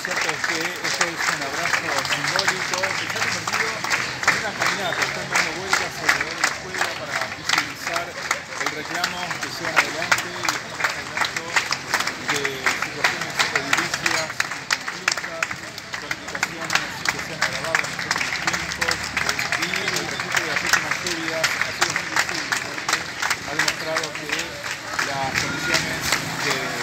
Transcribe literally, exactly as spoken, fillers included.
cierto es que este es un abrazo simbólico que se ha convertido en una caminata. Están dando vueltas alrededor de la escuela para visibilizar el reclamo que llevan adelante y estamos hablando de situaciones edilicias inconclusas, complicaciones que se han agravado en los últimos tiempos y el registro de las últimas lluvias ha sido muy visible porque ha demostrado que las condiciones de